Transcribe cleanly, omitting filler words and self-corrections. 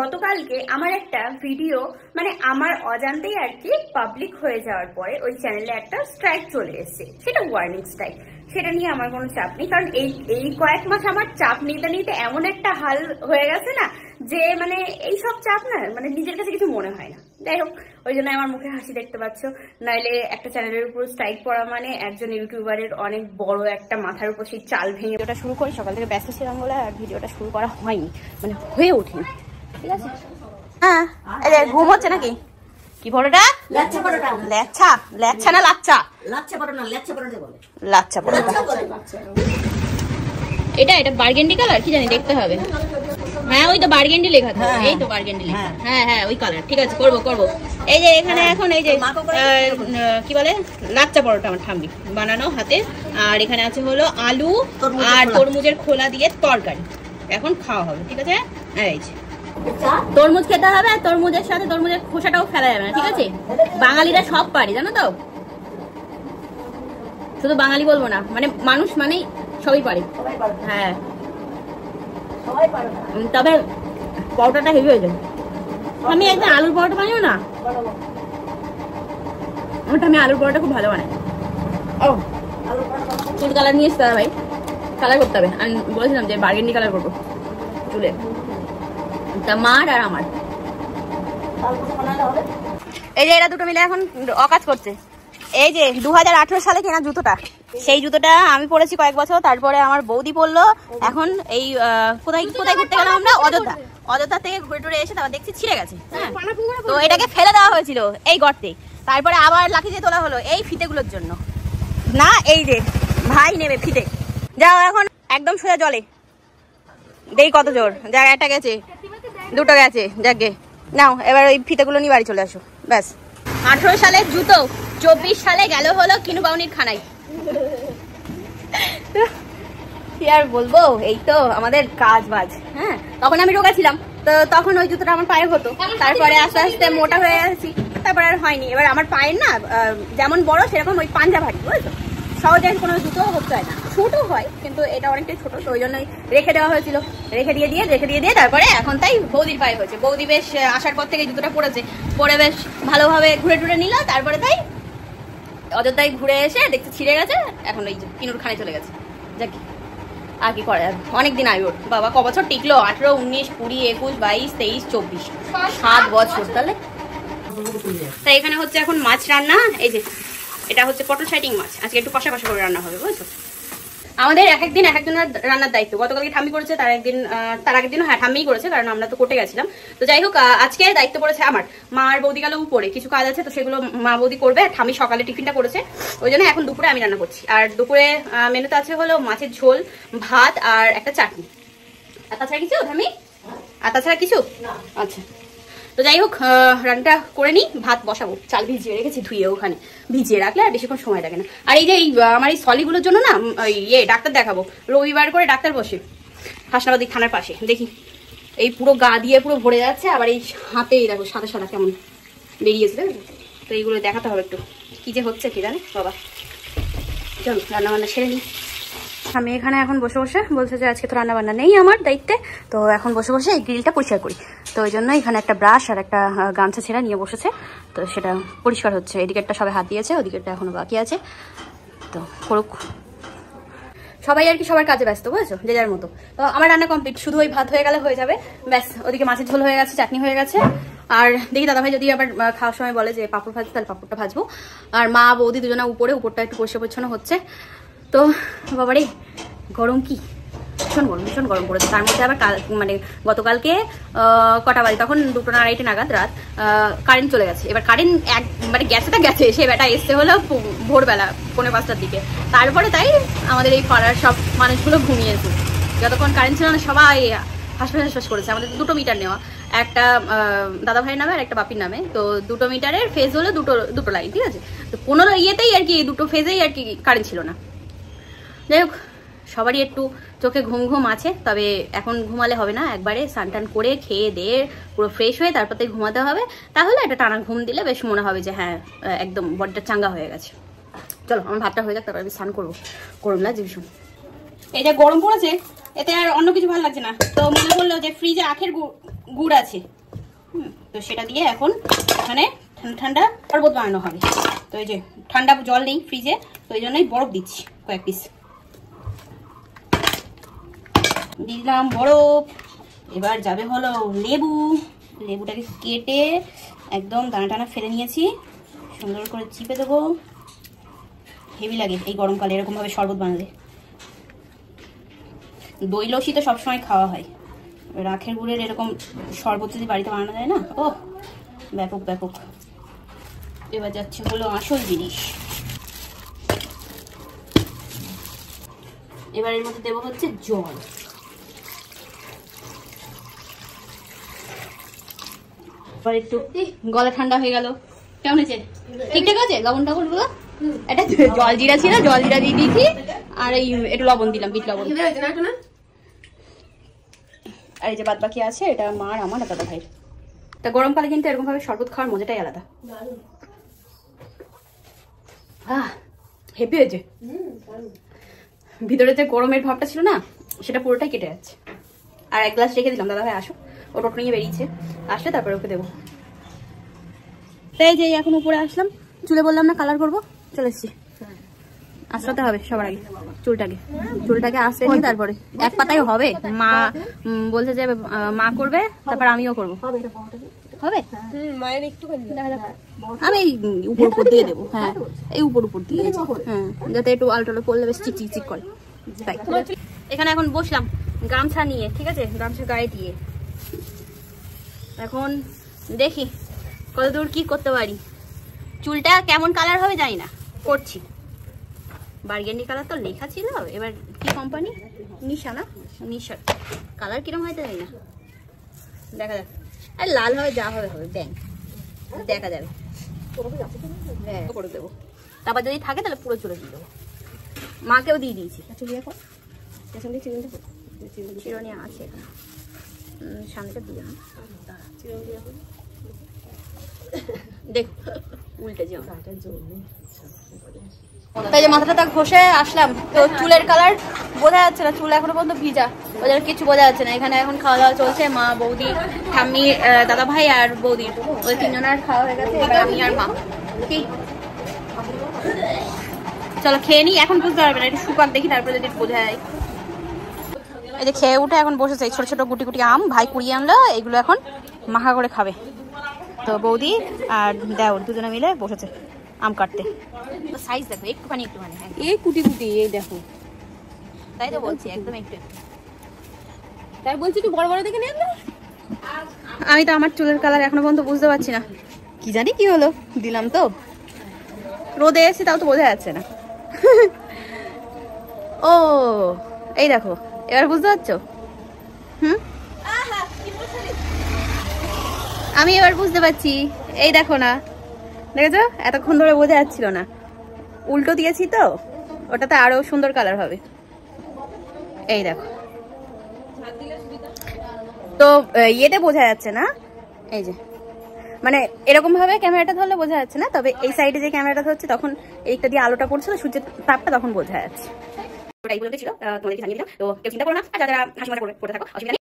গতকালকে আমার একটা ভিডিও মানে আমার অজান্তেই আর কি পাবলিক হয়ে যাওয়ার পরে ওই চ্যানেলে একটা স্ট্রাইক চলে এসেছে, সেটা ওয়ার্নিং স্ট্রাইক। সেটা নিয়ে আমার কোনো চাপ নেই, কারণ এই কয়েক মাস আমার চাপ নিতে নিতে এমন একটা হাল হয়ে গেছে না যে মানে এইসব চাপ না মানে নিজের কাছে কিছু মনে হয় না। যাই হোক, ওই জন্য আমার মুখে হাসি দেখতে পাচ্ছ, নাইলে একটা চ্যানেলের উপর স্ট্রাইক পড়া মানে একজন ইউটিউবারের অনেক বড় একটা মাথার উপর সেই চাল ভেঙে ওটা শুরু করি। সকাল থেকে ব্যস্ত ছিলাম বলে আর ভিডিওটা শুরু করা হয়নি, মানে হয়ে ওঠেনি। ঠিক আছে, হ্যাঁ এই যে ঘুম হচ্ছে নাকি? কি পরোটা? লাচ্ছা পরোটা। লাচ্ছা লাচ্ছা না লাচ্ছা? লাচ্ছা পরোটা, লাচ্ছা পরোটা বলে। লাচ্ছা পরোটা। এটা বার্গেন্ডি কালার কি জানি, দেখতে হবে। হ্যাঁ ওই তো বার্গেন্ডি লেখা থাকে, এই তো বার্গেন্ডি লেখা। হ্যাঁ হ্যাঁ ওই কালার, ঠিক আছে করবো। এই যে এখানে এখন এই যে কি বলে লাচ্ছা পরোটা আমার ঠাম্মি বানানো হাতে, আর এখানে আছে হলো আলু আর তরমুজের খোলা দিয়ে তরকারি, এখন খাওয়া হবে। ঠিক আছে, এই যে তরমুজ খেতে হবে, আর তরমুজের সাথে তরমুজের খোসাটাও ফেলা যাবে না। ঠিক আছে, বাঙালিরা সব পারি জানো তো, শুধু বাঙালি বলবো না, মানে মানুষ মানেই সবই পারে। হ্যাঁ তবে পরোটাটা হেভি হয়েছে। আমি একটা আলুর পরোটা বানিও না, আমি আলুর পরোটা খুব ভালো বানাই। ও চুল কালার নিয়ে এসতে হবে ভাই, কালার করতে হবে। আমি বলেছিলাম যে বার্গেন্ডি কালার করবো চুলে, তা মার আর আমার। এই যে এরা দুটো মিলে এখন অকাজ করছে। এই যে 2018 সালে কেনা জুতোটা, সেই জুতোটা আমি পরেছি কয়েক বছর, তারপরে আমার বৌদি পরলো। এখন এই কোথায় ঘুরতে গেলাম আমরা, অযোধ্যা থেকে ঘুরে টুরে এসে তারপর দেখছি ছিঁড়ে গেছে। হ্যাঁ, তো এটাকে ফেলে দেওয়া হয়েছিল এই গর্তে, তারপরে আবার লাঠি দিয়ে তোলা হলো এই ফিতেগুলোর জন্য। না এই যে ভাই নেবে ফিতে, যাও এখন একদম সোজা জলে। দেই কত জোর, জায়গা একটা গেছে, দুটো গেছে, যাকে নাও এবার ওই ফিতেগুলো নিয়ে বাড়ি চলে আসো। ব্যাস, 18 সালের জুতো 24 সালে গেল হলো কিনু বাউনির খানায়। কি আর বলবো, এই তো আমাদের কাজ বাজ। হ্যাঁ, তখন আমি রোগা ছিলাম, তো তখন ওই জুতোটা আমার পায়ে হতো, তারপরে আস্তে আস্তে মোটা হয়ে গেছি, তারপরে আর হয়নি। এবার আমার পায়ের না যেমন বড় সেরকম ওই পাঞ্জা ভারী, বুঝছো, সহজে কোনো জুতো হতে হয় না, ছোট হয় কিন্তু এটা অনেকটাই ছোট, তো ওই জন্যই রেখে দেওয়া হয়েছিল। রেখে দিয়ে তারপরে এখন তাই বৌদির পায়ে হয়েছে। বৌদি বেশ আসার পর থেকে জুতোটা পরে বেশ ভালোভাবে ঘুরে টুরে নিল, তারপরে তাই অযোধ্যায় ঘুরে এসে দেখতে ছিঁড়ে গেছে, এখন ওই কিনুর খানে চলে গেছে। যাক আর কি করা যাবে, অনেকদিন আগে ওর বাবা ক বছর টিকলো, 18, 19, 20, 21, 22, 23, 24, 7 বছর। তাহলে তাই এখানে হচ্ছে এখন মাছ রান্না। এই যে এটা হচ্ছে পটল সাইটিং মাছ, আজকে একটু কষা করে রান্না হবে, বুঝছো। আমাদের এক একদিন এক একজনের রান্নার দায়িত্ব। গতকালকে ঠাম্মি করেছে, তার আগের দিনও হ্যাঁ ঠাম্মিই করেছে, কারণ আমরা তো কোর্টে গেছিলাম। তো যাই হোক, আজকে দায়িত্ব পড়েছে আমার। মা আর বৌদি গেল উপরে, কিছু কাজ আছে তো সেগুলো মা বৌদি করবে। ঠাম্মি সকালে টিফিনটা করেছে, ওই জন্য এখন দুপুরে আমি রান্না করছি। আর দুপুরে মেনুতে আছে হলো মাছের ঝোল, ভাত আর একটা চাটনি। আর তাছাড়া কিছু ঠাম্মি? আর তাছাড়া কিছু? আচ্ছা, তো যাই হোক রান্নাটা করে নিই, ভাত বসাবো। চাল ভিজিয়ে রেখেছি, ধুয়ে ওখানে ভিজিয়ে রাখলে আর বেশিক্ষণ সময় লাগে না। আর এই যে আমার এই সলিগুলোর জন্য না ডাক্তার দেখাবো, রবিবার করে ডাক্তার বসে হাসনাবাদী থানার পাশে। দেখি এই পুরো গা দিয়ে পুরো ভরে যাচ্ছে, আবার এই হাতে দেখো সাদা সাদা কেমন বেরিয়েছে, তো এইগুলো দেখাতে হবে একটু, কি যে হচ্ছে কি জানে বাবা। চলো রান্নাবান্না সেরে নিই। আমি এখানে এখন বসে বলছে যে আজকে তো রান্নাবান্না নেই আমার দায়িত্বে, তো এখন বসে এই গ্রিলটা পরিষ্কার করি। তো ওই জন্য এখানে একটা ব্রাশ আর একটা গামছা ছেঁড়া নিয়ে বসেছে, তো সেটা পরিষ্কার হচ্ছে। এদিকেরটা সবাই হাত দিয়েছে, ওদিকেরটা এখনো বাকি আছে, তো করুক সবাই আর কি, সবার কাজে ব্যস্ত, বুঝেছো, যে যার মতো। তো আমার রান্না কমপ্লিট, শুধু ওই ভাত হয়ে গেলে হয়ে যাবে, ব্যাস। ওদিকে মাছের ঝোল হয়ে গেছে, চাটনি হয়ে গেছে। আর দেখি দাদাভাই যদি আবার খাওয়ার সময় বলে যে পাঁপড় ভাজতে, তাহলে পাঁপড়টা ভাজবো। আর মা বৌদি দুজনা উপরটা একটু পরিষ্কার হচ্ছে। তো বাবারে গরম, কি ভীষণ গরম পড়েছে। তার মধ্যে আবার মানে গতকালকে কটা বাজে, তখন 2টা না 2:30 নাগাদ রাত কারেন্ট চলে গেছে। এবার কারেন্ট মানে গেছে, সে বেটা এসছে হলো ভোরবেলা 4:45টার দিকে। তারপরে তাই আমাদের এই পাড়ার সব মানুষগুলো ঘুমিয়েছে। যতক্ষণ কারেন্ট ছিল না সবাই হাসপাস করেছে। আমাদের 2টো মিটার নেওয়া, একটা দাদা ভাইয়ের নামে আর একটা বাপির নামে। তো 2টো মিটারের ফেজ হলো দুটো লাইন, ঠিক আছে। তো 15 ইয়েতেই আর কি 2টো ফেজেই আর কি কারেন্ট ছিল না। যাই হোক, সবারই একটু চোখে ঘুম আছে, তবে এখন ঘুমালে হবে না, একবারে স্নান করে খেয়ে দিয়ে পুরো ফ্রেশ হয়ে তারপর তাই ঘুমাতে হবে। তাহলে একটা টানা ঘুম দিলে বেশ মনে হবে যে হ্যাঁ একদম বডিটা চাঙ্গা হয়ে গেছে। চলো আমার ভাতটা হয়ে যাক, তারপর আমি স্নান করবো, গরম লাগছে ভীষণ। এই যে গরম পড়েছে, এতে আর অন্য কিছু ভালো লাগছে না। তো মনে করলো যে ফ্রিজে আখের গুড় আছে, তো সেটা দিয়ে এখন এখানে ঠান্ডা ঠান্ডা শরবত বানানো হবে। তো এই যে ঠান্ডা জল নেই ফ্রিজে, তো এই জন্যই বরফ দিচ্ছি কয়েক পিস দিলাম বরফ। এবার যাবে হলো লেবু। লেবুটাকে কেটে একদম দানা টানা ফেলে নিয়েছি, সুন্দর করে চিপে দেবো। হেভি লাগে এই গরমকালে এরকমভাবে শরবত বানালে। দই লস্যি তো সবসময় খাওয়া হয়, রাখের গুড়ের এরকম শরবত যদি বাড়িতে বানানো যায় না, ও ব্যাপক ব্যাপক। এবার যাচ্ছে হলো আসল জিনিস। এবার এর মধ্যে দেবো হচ্ছে জল। এবার একটু গলা ঠান্ডা হয়ে গেল। কেমন হয়েছে? ঠিকঠাক আছে? লবণ টবণ গুলো এটা জল জিরা ছিল, জল জিরা দিয়ে দিয়েছি, আর এই একটু লবণ দিলাম, বিট লবণ। আর এই যে বাদ বাকি আছে এটা মার, আমার আর দাদা ভাইয়ের। তা গরমকালে কিন্তু এরকম ভাবে শরবত খাওয়ার মজাটাই আলাদা। হেভি হয়েছে। ভিতরে যে গরমের ভাবটা ছিল না, সেটা পুরোটাই কেটে যাচ্ছে। আর এক গ্লাস রেখে দিলাম, দাদা ভাই আসো, ও টোটো নিয়ে বেরিয়েছে, আসলে তারপরে ওকে দেবো। তাই যে এখন উপরে আসলাম, চুলে বললাম না কালার করবো, চলে এসছি। আঁচড়াতে হবে সবার আগে চুলটাকে আঁচড়ে নিয়ে তারপরে এক পাতায় হবে। মা বলছে যে মা করবে, তারপর আমিও করবো। হবে আমি এই উপর উপর দিয়ে দেবো। হ্যাঁ এই উপর উপর দিয়ে, হ্যাঁ যাতে একটু আলটালো করলে বেশ চিকচিক করে। তাই এখানে এখন বসলাম গামছা নিয়ে, ঠিক আছে, গামছা গায়ে দিয়ে। এখন দেখি কতদূর কি করতে পারি। চুলটা কেমন কালার হবে জানি না, করছি। বার্গেন্ডি কালার তো লেখা ছিল, এবার কি কোম্পানি, নিশা না, নিশার কালার কিরকম হয়তো জানি না, দেখা যাক। আর লাল হবে, যা হবে হবে, ব্যাং দেখা যাবে। হ্যাঁ করে দেবো, তারপর যদি থাকে তাহলে পুরো চুলে দিয়ে দেবো। মাকেও দিয়ে দিয়েছি। চিরুনি আছে এখানে, সামনেটা দিয়ে দেখ উল্টে যাও। তাই যে মাথাটা ঘষে আসলাম, তো চুলের কালার বোঝা যাচ্ছে না, চুল এখনো পর্যন্ত ভিজা, ওই জন্য কিছু বোঝা যাচ্ছে না। এখানে এখন খাওয়া দাওয়া চলছে, মা, বৌদি, ঠাম্মি, দাদা ভাই আর বৌদির, ওই তিনজনের খাওয়া হয়ে গেছে। এবার আমি আর মা কি চলো খেয়ে নিই। এখন বুঝতে পারবে না, একটু শুকাক দেখি, তারপরে যদি বোঝা যায়। এই যে খেয়ে উঠে এখন বসেছে, ছোট ছোট গুটি গুটি আম ভাই কুড়িয়ে আনলো, এগুলো এখন মাখা করে খাবে। তো বৌদি আর দেওর দুজনে মিলে বসেছে আম কাটতে। সাইজ দেখো একটুখানি একটুখানি, এই কুটি কুটি, এই দেখো। তাই তো বলছি একদম একটু, তাই বলছি একটু বড় বড় দেখে নিয়ে। আমি তো আমার চুলের কালার এখনো পর্যন্ত বুঝতে পারছি না, কি জানি কি হলো। দিলাম তো রোদে এসে, তাও তো বোঝা যাচ্ছে না। ও এই দেখো, এবার বুঝতে পারছো? আমি এবার বুঝতে পারছি, এই দেখো না, দেখেছো? এতক্ষণ ধরে বোঝা যাচ্ছিল না, উল্টো দিয়েছি তো, ওটাতে আরো সুন্দর কালার হবে। এই দেখো, তো ইয়েতে বোঝা যাচ্ছে না, এই যে মানে এরকম ভাবে ক্যামেরাটা ধরলে বোঝা যাচ্ছে না, তবে এই সাইডে যে ক্যামেরাটা ধরছে তখন এইটা দিয়ে আলোটা পড়ছিল, সূর্যের তাপটা, তখন বোঝা যাচ্ছে। ওটাই বলতে ছিল, তোমাদেরকে জানিয়ে দিলাম। তো কেউ চিন্তা করো না, আর যারা হাসি মজা করে থাকো, অসুবিধা নেই।